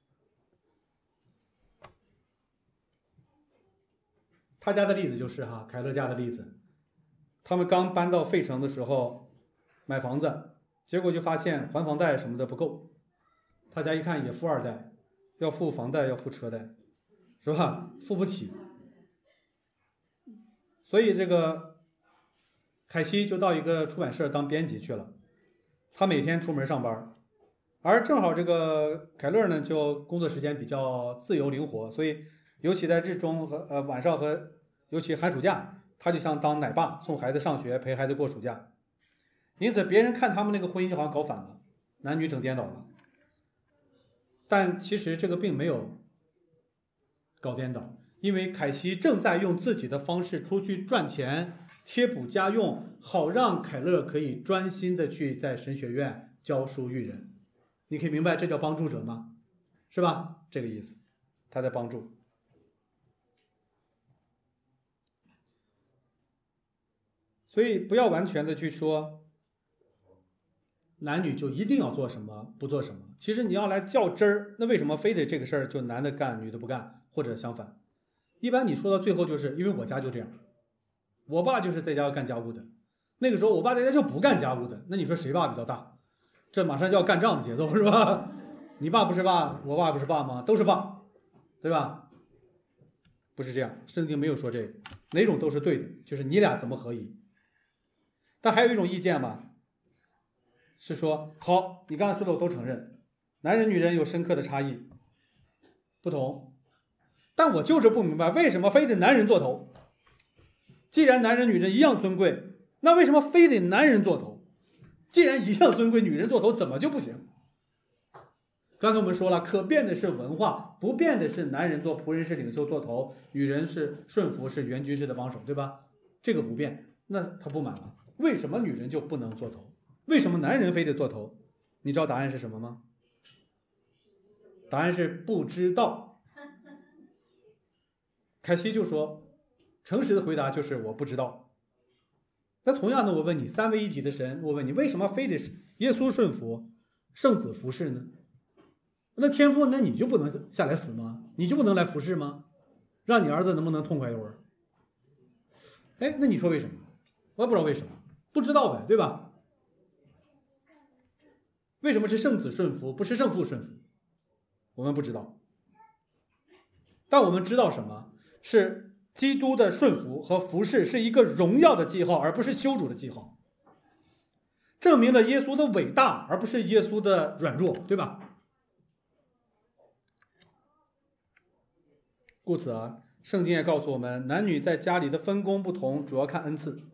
他家的例子就是凯勒家的例子，他们刚搬到费城的时候买房子，结果就发现还房贷什么的不够，他家一看也富二代，要付房贷要付车贷，是吧？付不起，所以这个凯西就到一个出版社当编辑去了，他每天出门上班，而正好这个凯勒呢就工作时间比较自由灵活，所以尤其在日中和晚上和尤其寒暑假，他就像当奶爸，送孩子上学，陪孩子过暑假。因此别人看他们那个婚姻好像搞反了，男女整颠倒了。但其实这个并没有搞颠倒，因为凯西正在用自己的方式出去赚钱，贴补家用，好让凯勒可以专心的去在神学院教书育人。你可以明白这叫帮助者吗？是吧？这个意思，他在帮助。 所以不要完全的去说男女就一定要做什么，不做什么。其实你要来较真儿，那为什么非得这个事儿就男的干，女的不干，或者相反？一般你说到最后就是因为我家就这样，我爸就是在家干家务的，那个时候我爸在家就不干家务的，那你说谁爸比较大？这马上就要干仗的节奏是吧？你爸不是爸，我爸不是爸吗？都是爸，对吧？不是这样，圣经没有说这个，哪种都是对的，就是你俩怎么合一。但还有一种意见嘛，是说好，你刚才说的我都承认，男人女人有深刻的差异，不同，但我就是不明白为什么非得男人做头？既然男人女人一样尊贵，那为什么非得男人做头？既然一样尊贵，女人做头怎么就不行？刚才我们说了，可变的是文化，不变的是男人做仆人是领袖做头，女人是顺服是元军师的帮手，对吧？这个不变，那他不满了。为什么女人就不能做头？为什么男人非得做头？你知道答案是什么吗？答案是不知道。凯西就说，诚实的回答就是我不知道。那同样的，我问你，三位一体的神，我问你，为什么非得耶稣顺服，圣子服侍呢？那天父，那你就不能下来死吗？你就不能来服侍吗？让你儿子能不能痛快一会儿？哎，那你说为什么？我也不知道为什么，不知道呗，对吧？为什么是圣子顺服，不是圣父顺服？我们不知道。但我们知道什么？是基督的顺服和服侍是一个荣耀的记号，而不是羞辱的记号，证明了耶稣的伟大，而不是耶稣的软弱，对吧？故此啊，圣经也告诉我们，男女在家里的分工不同，主要看恩赐。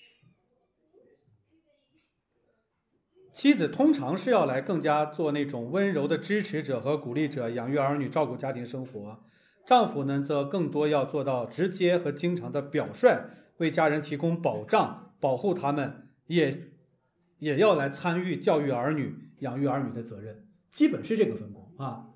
妻子通常是要来更加做那种温柔的支持者和鼓励者，养育儿女，照顾家庭生活。丈夫呢，则更多要做到直接和经常的表率，为家人提供保障，保护他们，也要来参与教育儿女、养育儿女的责任，基本是这个分工啊。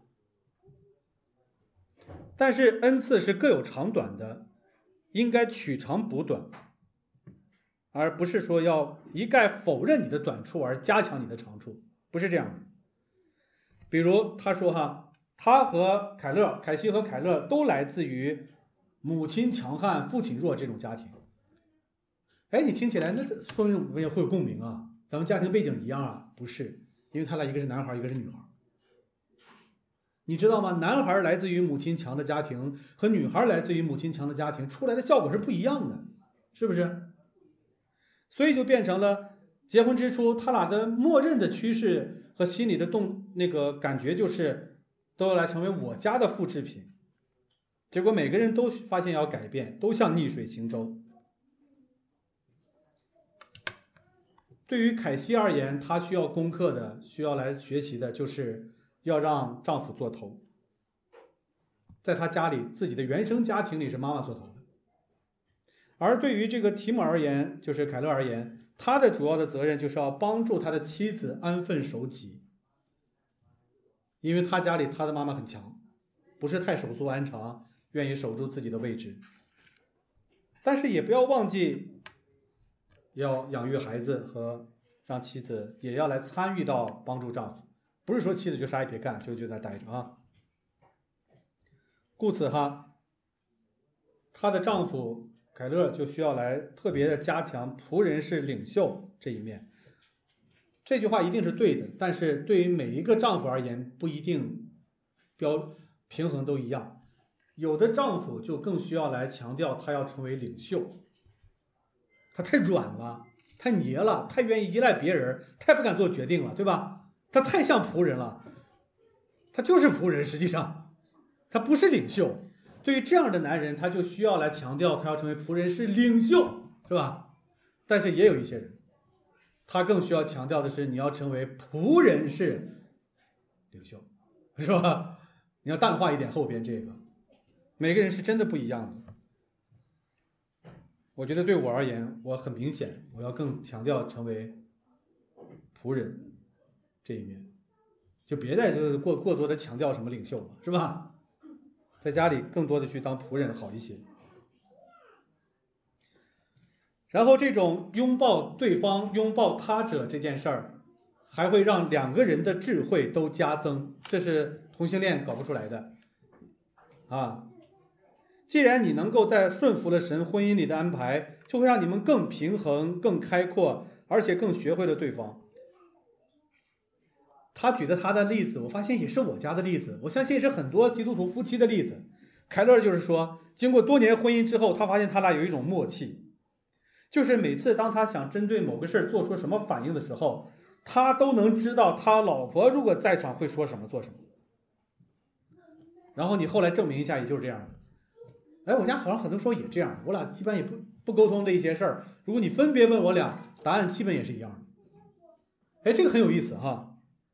但是恩赐是各有长短的，应该取长补短，而不是说要一概否认你的短处而加强你的长处，不是这样的。比如他说哈，他和凯西和凯勒都来自于母亲强悍、父亲弱这种家庭。哎，你听起来那说明我们也会有共鸣啊，咱们家庭背景一样啊？不是，因为他俩一个是男孩，一个是女孩。你知道吗？男孩来自于母亲强的家庭和女孩来自于母亲强的家庭出来的效果是不一样的，是不是？所以就变成了结婚之初他俩的默认的趋势和心里的感觉就是都要来成为我家的复制品。结果每个人都发现要改变，都像逆水行舟。对于凯西而言，她需要攻克的，需要来学习的就是要让丈夫做头。在她家里，自己的原生家庭里是妈妈做头的。而对于这个提姆而言，就是凯勒而言，他的主要的责任就是要帮助他的妻子安分守己。因为他家里他的妈妈很强，不是太手足安常，愿意守住自己的位置。但是也不要忘记要养育孩子和让妻子也要来参与到帮助丈夫，不是说妻子就啥也别干，就在那待着啊。故此哈，她的丈夫凯勒就需要来特别的加强仆人是领袖这一面。这句话一定是对的，但是对于每一个丈夫而言，不一定平衡都一样。有的丈夫就更需要来强调他要成为领袖，他太软了，太黏了，太愿意依赖别人，太不敢做决定了，对吧？他太像仆人了，他就是仆人，实际上他不是领袖。对于这样的男人，他就需要来强调他要成为仆人是领袖，是吧？但是也有一些人，他更需要强调的是你要成为仆人是领袖，是吧？你要淡化一点后边这个，每个人是真的不一样的。我觉得对我而言，我很明显，我要更强调成为仆人这一面，就别再就是过多的强调什么领袖了，是吧？在家里更多的去当仆人好一些。 然后这种拥抱对方、拥抱他者这件事儿，还会让两个人的智慧都加增，这是同性恋搞不出来的啊。既然你能够在顺服了神婚姻里的安排，就会让你们更平衡、更开阔，而且更学会了对方。他举的他的例子，我发现也是我家的例子，我相信也是很多基督徒夫妻的例子。凯勒就是说，经过多年婚姻之后，他发现他俩有一种默契，就是每次当他想针对某个事儿做出什么反应的时候，他都能知道他老婆如果在场会说什么做什么。然后你后来证明一下，也就是这样的。哎，我家好像很多时候也这样，我俩基本也不沟通这一些事儿。如果你分别问我俩，答案基本也是一样的。哎，这个很有意思哈。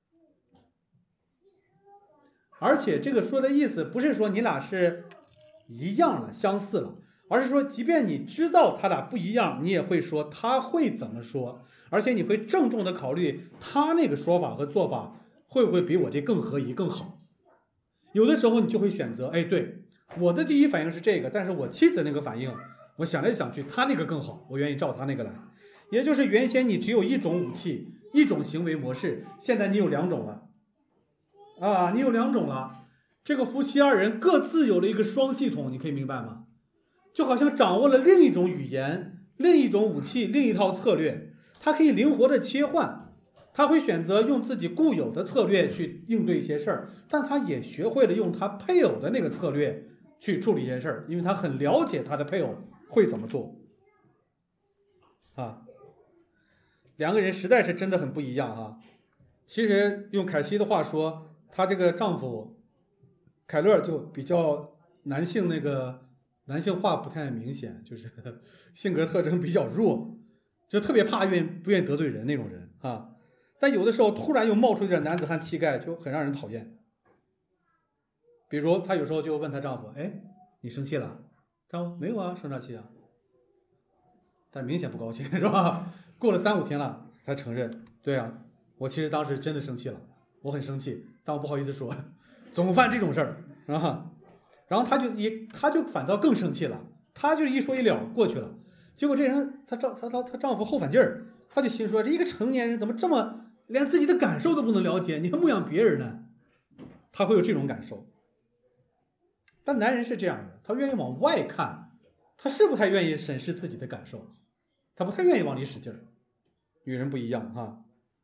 而且这个说的意思不是说你俩是一样了、相似了，而是说，即便你知道他俩不一样，你也会说他会怎么说，而且你会郑重的考虑他那个说法和做法会不会比我这更合宜、更好。有的时候你就会选择，哎，对，我的第一反应是这个，但是我妻子那个反应，我想来想去，他那个更好，我愿意照他那个来。也就是原先你只有一种武器、一种行为模式，现在你有两种了。啊，你有两种了，这个夫妻二人各自有了一个双系统，你可以明白吗？就好像掌握了另一种语言、另一种武器、另一套策略，他可以灵活的切换，他会选择用自己固有的策略去应对一些事儿，但他也学会了用他配偶的那个策略去处理一些事儿，因为他很了解他的配偶会怎么做。啊，两个人实在是真的很不一样啊。其实用凯西的话说，她这个丈夫凯勒就比较男性化不太明显，就是性格特征比较弱，就特别不愿意得罪人那种人啊。但有的时候突然又冒出一点男子汉气概，就很让人讨厌。比如她有时候就问她丈夫：“哎，你生气了？”丈夫：“没有啊，生啥气啊？”但是明显不高兴，是吧？过了3-5天了才承认：“对啊，我其实当时真的生气了，我很生气，但我不好意思说，总犯这种事儿，是吧？”然后她就反倒更生气了，她就一说一了过去了。结果这人她丈夫后反劲儿，他就心说：这一个成年人怎么这么连自己的感受都不能了解？你还牧养别人呢？他会有这种感受。但男人是这样的，他愿意往外看，他是不太愿意审视自己的感受，他不太愿意往里使劲儿。女人不一样哈。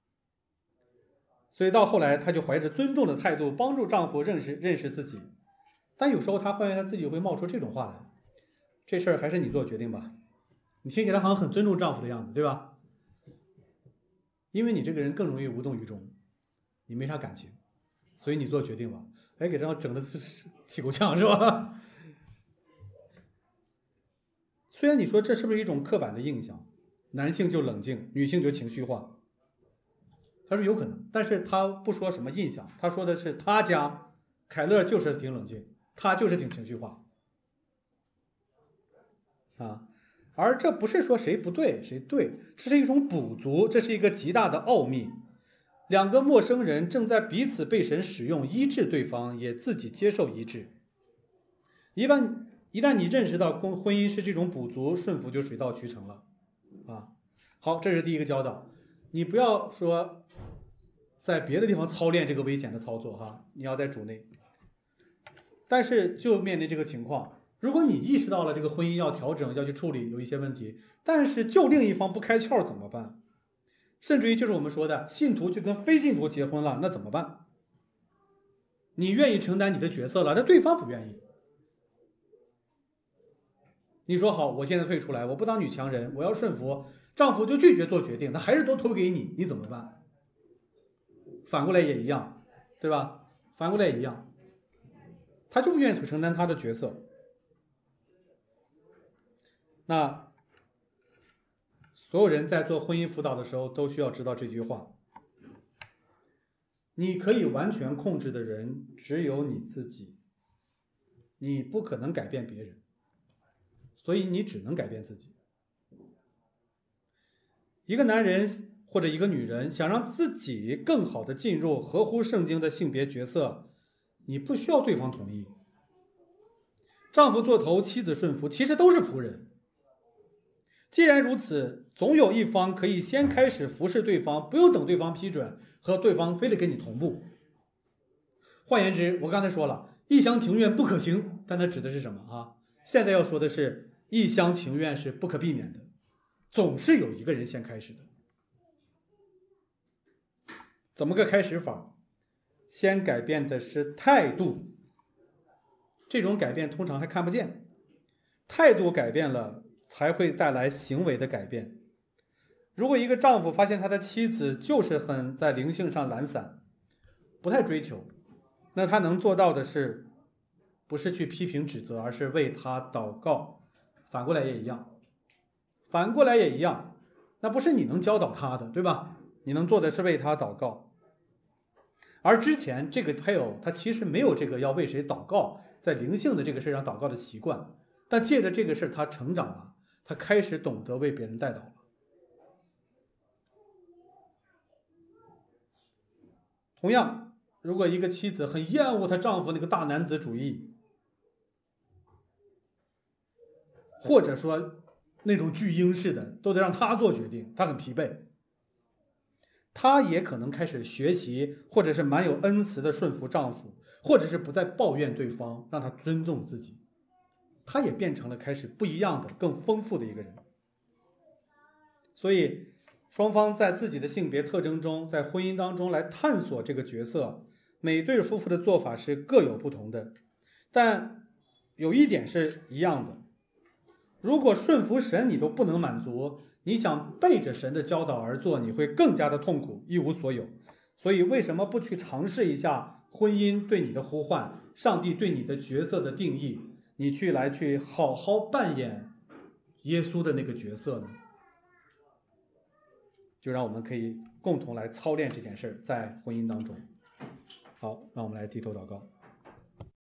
所以到后来，她就怀着尊重的态度帮助丈夫认识自己，但有时候她发现她自己会冒出这种话来：“这事儿还是你做决定吧。”你听起来好像很尊重丈夫的样子，对吧？因为你这个人更容易无动于衷，你没啥感情，所以你做决定吧。哎，给丈夫整的气够呛是吧？虽然你说这是不是一种刻板的印象，男性就冷静，女性就情绪化。他说有可能，但是他不说什么印象，他说的是他家凯勒就是挺冷静，他就是挺情绪化啊。而这不是说谁不对谁对，这是一种补足，这是一个极大的奥秘。两个陌生人正在彼此被神使用医治对方，也自己接受医治。一旦你认识到婚姻是这种补足，顺服就水到渠成了啊。好，这是第一个教导，你不要说在别的地方操练这个危险的操作哈，你要在主内。但是就面临这个情况，如果你意识到了这个婚姻要调整，要去处理有一些问题，但是就另一方不开窍怎么办？甚至于就是我们说的信徒就跟非信徒结婚了，那怎么办？你愿意承担你的角色了，但对方不愿意。你说好，我现在退出来，我不当女强人，我要顺服，丈夫就拒绝做决定，他还是都投给你，你怎么办？反过来也一样，对吧？反过来也一样，他就不愿意承担他的角色。那所有人在做婚姻辅导的时候都需要知道这句话：你可以完全控制的人只有你自己，你不可能改变别人，所以你只能改变自己。一个男人或者一个女人想让自己更好的进入合乎圣经的性别角色，你不需要对方同意。丈夫做头，妻子顺服，其实都是仆人。 既然如此，总有一方可以先开始服侍对方，不用等对方批准，和对方非得跟你同步。换言之，我刚才说了，一厢情愿不可行，但它指的是什么啊？现在要说的是，一厢情愿是不可避免的，总是有一个人先开始的。怎么个开始法？先改变的是态度，这种改变通常还看不见，态度改变了，才会带来行为的改变。如果一个丈夫发现他的妻子就是很在灵性上懒散，不太追求，那他能做到的是，不是去批评指责，而是为他祷告。反过来也一样，那不是你能教导他的，对吧？你能做的是为他祷告。而之前这个配偶他其实没有这个要为谁祷告，在灵性的这个事上祷告的习惯，但借着这个事他成长了，他开始懂得为别人代祷了。同样，如果一个妻子很厌恶她丈夫那个大男子主义，或者说那种巨婴式的，都得让他做决定，他很疲惫，她也可能开始学习，或者是蛮有恩慈的顺服丈夫，或者是不再抱怨对方，让他尊重自己，她也变成了开始不一样的、更丰富的一个人。所以双方在自己的性别特征中，在婚姻当中来探索这个角色，每对夫妇的做法是各有不同的，但有一点是一样的，如果顺服神你都不能满足，你想背着神的教导而做，你会更加的痛苦，一无所有。所以为什么不去尝试一下婚姻对你的呼唤，上帝对你的角色的定义，你去好好扮演耶稣的那个角色呢？就让我们可以共同来操练这件事，在婚姻当中。好，让我们来低头祷告。